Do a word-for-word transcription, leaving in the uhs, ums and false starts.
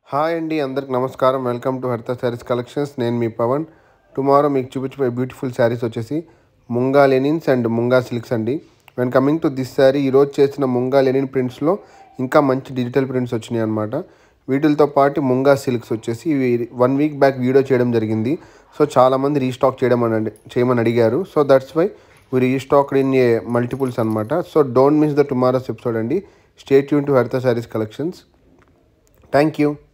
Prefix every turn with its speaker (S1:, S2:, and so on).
S1: Hi అండి, అందరికి నమస్కారం. Welcome to Hartha saris collections. నేను మీ పవన్. టుమారో మీకు చూపించబోయే బ్యూటిఫుల్ శారీస్ వచ్చేసి munga linens and munga silks అండి. When coming to this saree, ఈరోజు చేసిన ముంగా లెనిన్ ప్రింట్స్లో ఇంకా మంచి డిజిటల్ ప్రింట్స్ వచ్చినాయి అనమాట. వీటితో పాటు ముంగా సిల్క్స్ వచ్చేసి ఇవి వన్ వీక్ బ్యాక్ వీడియో చేయడం జరిగింది. సో చాలామంది రీస్టాక్ చేయడం అని చేయమని అడిగారు. So that's why we restocked in a multiples అనమాట. So don't miss the tomorrow's episode అండి. Stay tune to Hartha saris collections. Thank you.